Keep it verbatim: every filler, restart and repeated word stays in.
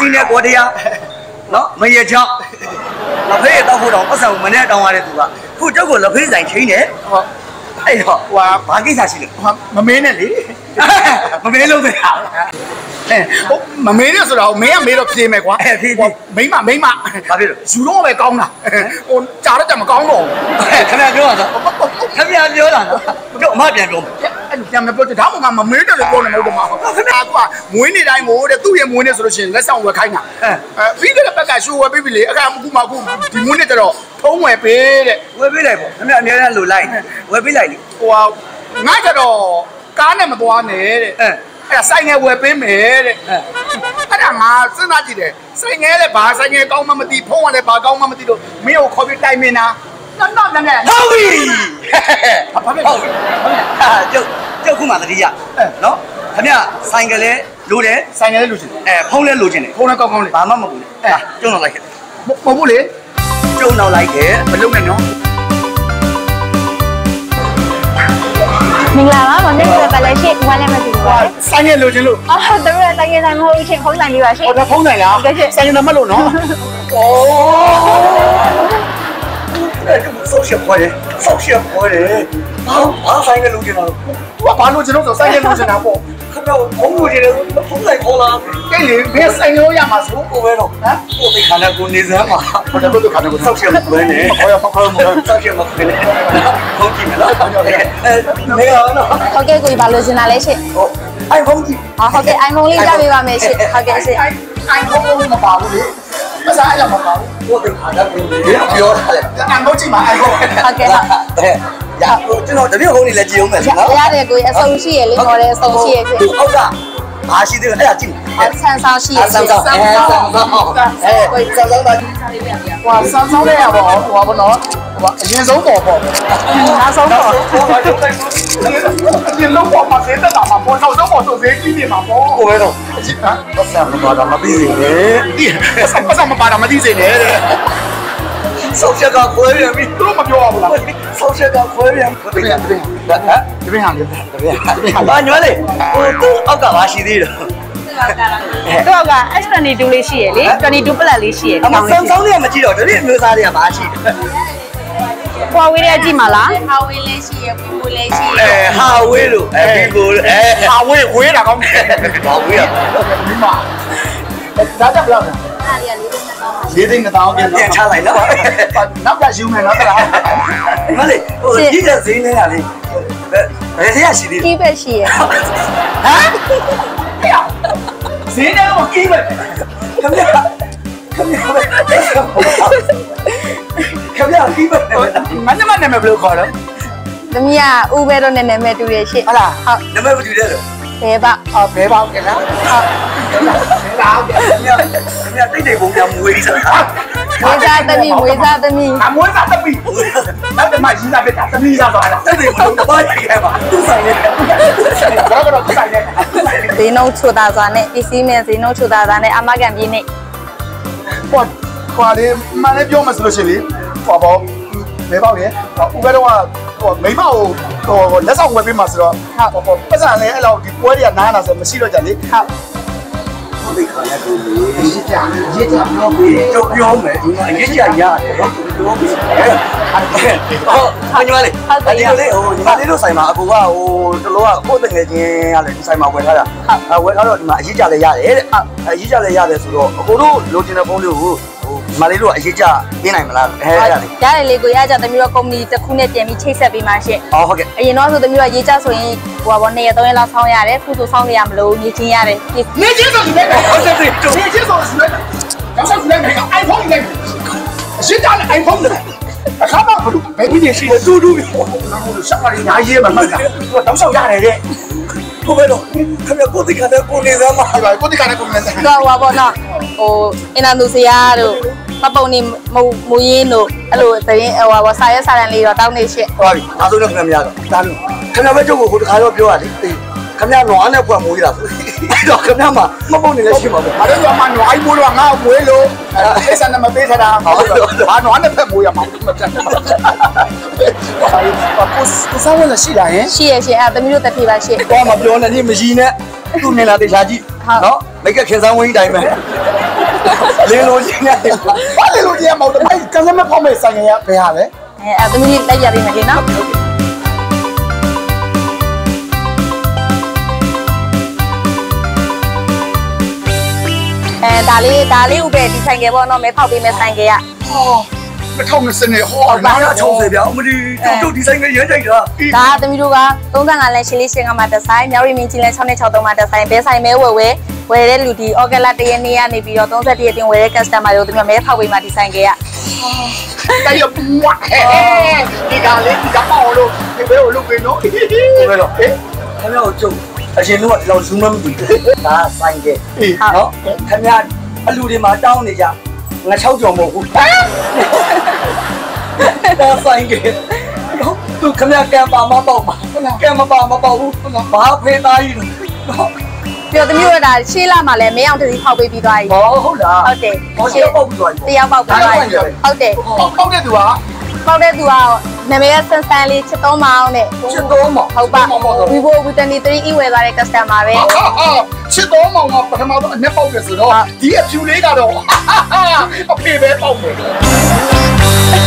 စီနဲ့ကိုတရားနော်မရချောင်းလက်ဖေးတောက်ဖို့တော့ပတ်စံမနဲ့တောင်းရတဲ့သူကခုကျုပ်ကိုလက်ဖေးဆိုင်ချင်းတယ်ဟုတ်အဲ့တော့ဟိုဘာကိစ္စရှိလဲမမင်းနဲ့လေမမင်းလုံးတဲ့ဟာအဲမမင်းနဲ့ဆိုတော့မင်းကမေးတော့ဖြေမယ်ကွာအဲဖြေဖြေမိမမိမဘာဖြစ်လို့ယူတော့ပဲကောင်းတာဟိုကြားတော့ကြမကောင်းတော့ခင်ဗျာပြောတာခင်ဗျာပြောတာနော်ကျုပ်အမပြန်ပြောအဲ့လိုပြန်မပြောဒါမှမမမင်းတယ်လို့ပြောနေမဟုတ်တော့မှာခင်ဗျာကွာမွေးနေတိုင်းကိုတဲ့သူ့ရဲ့မွေးနေဆိုလို့ရှိရင်လက်ဆောင်ဝယ်ခိုင်းတာအဲပြီးတဲ့ဘက်ကရှိုးဝယ်ပြီးပြီလေအခါမကူမကူဒီမွေးနေတော့ဖုံးဝယ်ပေးတဲ့ဝယ်ပေးလိုက်ပေါ့ခင်ဗျာအများနဲ့လိုလိုက်ဝယ်ပေးလိုက်လေဟိုငါကြတော့ကားနဲ့မသွားနဲ့တဲ့အဲအဲ့ဒါဆိုင်ငယ်ဝယ်ပေးမယ်တဲ့အဲ့ဒါငါစဉ်းစားကြည့်တယ်ဆိုင်ငယ်လည်းဘာဆိုင်ငယ်ကောင်းမှမသိဖုံးကလည်းဘာကောင်းမှမသိလို့မင်းကိုခေါ်ပြီးတိုင်မင်တာနော်နော်ငယ်ဟုတ်ပြီဘာဖြစ်ဟုတ်ဟာကျုပ်ကျုပ်ခုမှတတိယနော်ခင်ဗျဆိုင်ကလေးလိုတယ်ဆိုင်ကလေးလိုချင်တယ်အဲဖုံးလည်းလိုချင်တယ်ဖုံးလည်းကောင်းကောင်းလေးဘာမှမဟုတ်ဘူးအဲကျုံတော့လိုက်ခဲ့မဟုတ်ဘူးလေကျုံတော့လိုက်ခဲ့မလုံးနဲ့နော်မင်္ဂလာပါမနေ့ကပဲလက်ရှိဝမ်းလည်းမသိဘူးပါဆိုင်ရလိုချင်လို့အော်တမန်ဆိုင်ရဆိုင်မဟုတ်ရှင်ဖုန်းဆိုင်လေးပါရှင်ဟုတ်တယ်ဖုန်းဆိုင်လားဆိုင်ရနံပါတ်လို့နော်โอ้အဲ့ဒါဆောက်ရှက်ပေါ်တယ်ဆောက်ရှက်ပေါ်တယ်ဘာဘာဆိုင်ရလိုချင်တာသူကဘာလို့ချင်လို့ဆိုဆိုင်ရလိုချင်တာပေါ့ခင်ဗျာဘုံလိုချင်တယ်ဖုန်းဆိုင်ခေါ်လာကဲလေဘယ်ဆိုင်လို့ရမှာဆိုကိုပဲတော့ဟမ်ကိုသိခါနဲ့ကိုနေစမ်းမှာဘာလို့ကိုခါနဲ့ကိုဆောက်ရှက်ပေါ်နေခေါ်ရခေါ်ခေါ်မဆောက်ရှက်မပေါ်နေဟုတ်ကြည့်မလားအဲနေရောနော်ဟုတ်ကဲ့ကိုကြီးဘာလို့ချင်တာလဲရှင်ဟုတ် iPhone ကြည့်ဟာဟုတ်ကဲ့ iPhone လေးပြပေးပါမယ်ရှင်ဟုတ်ကဲ့ရှင် iPhone မပါဘူးလေမစားအဲ့လိုမပါဘူးကိုသိခါနဲ့ကိုနေပြောတာလေ iPhone ကြည့်မှာ iPhone ဟုတ်ကဲ့ဟုတ်ရကျွန်တော်တပြည့်ဖုန်းလေးလည်းကြည့်အောင်မယ်နော်ရတယ်ကိုအစုံရှိရလေခေါ်တယ်အစုံရှိရဖြစ်ဟုတ်ကဘာရှိသေးလဲအဲ့ဒါကြည့်ဆန်ဆောင်ရှိရဆန်ဆောင်ဆန်ဆောင်အဲကိုဆန်ဆောင်ပါဟွာဆန်ဆောင်လေးရပါဟွာဘောနော်ဟွာအရင်ဆုံးပေါ်ပေါ့နောက်ဆုံးပေါ်ဒီလုံးပေါ်မှာစေတနာမှာပေါ်နောက်ဆုံးပေါ်ဆိုစေးကြည့်နေမှာပေါ့ကိုပဲတော့အစ်ဟာပတ်စံမပါတာမသိစေနဲ့ပတ်စံမပါတာမသိစေနဲ့ဆောက်ချက်ကခွဲပြန်ပြီသူတို့မပြောဘူးလားဆောက်ချက်ကခွဲပြန်ပြီတပင်းတပင်းဟမ်တပင်းဟာတပင်းတပင်းဘာညွှန်းလေဟိုသူ့အောက်ကဘာရှိသေးတယ်တော့က S ၂၂ လေးရှိရလေ၂၂ plus လေးရှိရအမဆောင်းဆောင်းလေးကမကြည့်တော့ဒီမျိုးစားတွေကဘာရှိတယ်ဟွာဝေးလေးကြည့်မလားဟာဝေးလေးရှိရပီပိုလေးရှိရအဲဟာဝေးလို့အဲပီပိုအဲဟာဝေးဝေးတာကောင်းတယ်ဘာဝေးอ่ะဒီမှာဒါကြဘလောက်လဲအားရလေးသိန်းနှစ်သောင်းပြန်ပြန်ချလိုက်နော်နောက်ကယူမယ်နော်တလားမလေးဟိုကြီးတဲ့ဈေးနေတာလေဘယ်ဈေးရရှိသေးလဲကြီးပဲရှိရဟမ်ဈေးနေတော့ကြီးပဲခင်ဗျာခင်ဗျာခင်ဗျာကြီးပဲမနမနာမည်ဘယ်လိုခေါ်လဲသမီးကဦးပဲတော့နဲ့နာမည်တူတယ်ရှင့်ဟုတ်လားဟုတ်နာမည်မတူတဲ့လို့ဘယ်ပါအော်ဘယ်ပါကလားဟုတ်ဒါကမြတ်မြတ်တိတ်တိတ်ပုံများမွေးစားမွေးစားသမီးမွေးစားသမီးအမွေးစားသမီးနောက်တမကြီးစားပြတာသမီးစားသွားတာတိတ်တိတ်ပုံတော့ရိုက်ပါသူ့ဆိုင်နဲ့ဘာကတော့သူ့ဆိုင်နဲ့ဈေးနှုန်းချိုတာစွာနဲ့ပစ္စည်းနဲ့ဈေးနှုန်းချိုတာစွာနဲ့အမကန်ပြင်းနဲ့ဟောဟောလေမလည်းပြောမှဆိုလို့ရှိရင်ဟောပေါ့ဘယ်ပေါ့လဲဥပဒေတော့ဟိုမိမကိုဟိုလက်ဆောင်ဝယ်ပေးမှာဆိုတော့ဟုတ်ပေါ့ပတ်စံလည်းအဲ့လောက်ဒီပွဲတွေကနားလာဆိုမရှိတော့ကြလေဟုတ်ဟုတ်ပြီခါရတူလေရစ်ကြရစ်ကြပြောပြီးတော့ပြောမယ်ဒီမှာရစ်ကြရတယ်တော့ပြောပြီးဟုတ်အညီမလေးဒီလိုလေဟိုညီမလေးတို့ဆိုင်မှာအကူကဟိုတလောကကိုယ်တငယ်ချင်းကလည်းဒီဆိုင်မှာဝယ်ထားတာအဲဝယ်ထားတော့ဒီမှာအရစ်ကြလည်းရတယ်တဲ့အဲအရစ်ကြလည်းရတယ်ဆိုတော့အကူတို့လိုချင်တဲ့ဖုန်းလေးကိုမလေးတို့အရေးကြပြင်းနိုင်မလားဟဲ့ရတယ်ရတယ်လေကိုရကြသမီးတို့ကုမ္ပဏီတစ်ခုနဲ့ပြန်ပြီးချိတ်ဆက်ပေးမှရှင့်ဟောဟုတ်ကဲ့အရင်တော့ဆိုသမီးတို့ရေးကြဆိုရင်ဟိုပါဘောနှစ်ရက်သုံးရက်လောက်ဆောင်းရတယ်ခုဆိုဆောင်းနေရမလို့နေချင်းရတယ်နေချင်းဆိုနေဟုတ်တယ်နေချင်းဆိုနေတော့ဆောင်းနေတယ် iPhone နဲ့အရှိတာနဲ့ iPhone နဲ့အခါမှဘယ်ဘယ်ကြီးရှိလဲတူတူဟိုရှက်ပါရညာရေးမှာမှတ်တာတော့ဆောင်းရတယ်တဲ့ကိုပဲတော့ခင်ဗျကိုတိခါတဲ့ကိုနေစမ်းမှာပါကိုတိခါတဲ့ကိုနေစမ်းတော့ဟောပါတော့ဟိုအင်နာသူစရာတို့မပုံနေမမူရင်းတို့အဲ့လိုသတင်းဟိုပါစာရက်စာတန်လေးတော့တောင်းနေရှစ်ဟုတ်ပြီအားလုံးတော့ခင်ဗျမရတော့ဒါလို့ခင်ဗျပဲကျုပ်ကိုဟိုတခါတော့ပြောရတယ်ခင်ဗျနွားနဲ့ဖွက်မိုးရတာဆိုအဲ့တော့ခင်ဗျမှာမပုံနေလဲရှိမှာပေါ့အဲ့တော့မှနွားအိုးမိုးတော့ငါ့ကိုမွေးလို့အဲ့ဆန်နဲ့မပေးထားတာဟုတ်တော့ဟာနွားနဲ့ဖက်မိုးရမှာမပြတ်ဘူးကိုကိုစားဝင်ရှိလာရင်ရှိရရှင်အဲ့သမီးတို့တက်ပြပါရှင့်တော့မပြောနဲ့ဒီမကြီးနဲ့သူ့နေလာတေချာကြည့်နော်မိတ်ကခင်ဆောင်ဝင်းတိုင်းပဲလေးလိုချင်းနဲ့ဘာလေးလိုချင်းရမဟုတ်ဘူးကစမဖောက်မဲ့ဆိုင်ရဘယ်ဟာလဲအဲအဲ့သမီးလေးလိုက်ရပြီမယ်နော်အဲဒါလေးဒါလေးဥပဲဒီဆိုင်ကပေါ့နော်မဲဖောက်ပေးမဲ့ဆိုင်ကရဟောမထောက်မစနေဟောနားရချုံစေဗျာအမဒီတို့ဒီဆိုင်ကရမ်းကြိုက်တာဒါသမီးတို့ကသုံးဆယ့်ငါလမ်းရှင်းလေးရှင်းကမှတစ်ဆိုင်မြောက်ရီမင်းကြီးလမ်း ၆ နဲ့ ၆ သုံးမှာတစ်ဆိုင်ဘဲဆိုင်မဲဝယ်ဝဲဝယ်တဲ့လူဒီအော်ဂက်လာတရက်နေ့ကနေပြီးတော့ ၃၁ ရက်တင်ဝယ်တဲ့ customer တို့သမီးမဲဖောက်ပေးမှဒီဆိုင်ကရတိုက်ရပွားဒီကလေးဒီကမောင်လို့ဒီဘဲကိုလုပ်ပေးနော်ဒီဘဲတော့ဟဲ့ခင်ဗျားကိုကျုပ်အရှင်တို့ကဒီလောက်ဇူးမမပြီးဒါဆိုင်ကနော်ခင်ဗျားအလူတွေမှာတောင်းနေကြငါ၆ကြော်မဟုတ်ဘူးဒါဆိုင်ကနော်သူခင်ဗျားကံပါမပေါ့ပါကံမပါမပေါ့ဘူးဘာဖေးသားကြီးနော်ပြတောသမီးတို့ဒါရှေးလာမှလည်းမင်းအောင်တစီဖောက်ပေးပြီးသွားပြီဟောဟုတ်လားဟုတ်တယ်ဟောရှေးပေါက်ပြီးသွားပြီတရားပေါက်ပြီးသွားပြီဟုတ်တယ်ပေါက်တဲ့သူကပေါက်တဲ့သူကနာမည်ကဆန်ဆန်လေးချစ်တော်မောင်နဲ့ချစ်တော်မောင်ဟုတ်ပါ Vivo V twenty-three E ဝယ်သွားတဲ့ customer ပဲချစ်တော်မောင်ကပထမတော့အနက်ပေါက်တယ်ဆိုတော့ဒီအဖြူလေးကတော့အဖေပဲပေါက်တယ်